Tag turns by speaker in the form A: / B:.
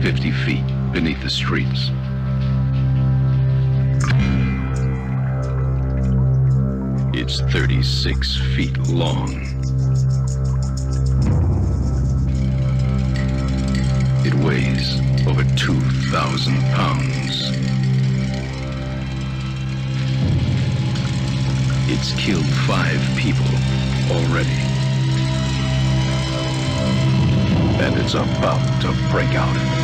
A: 50 feet beneath the streets. It's 36 feet long. It weighs over 2,000 pounds. It's killed 5 people already. And it's about to break out.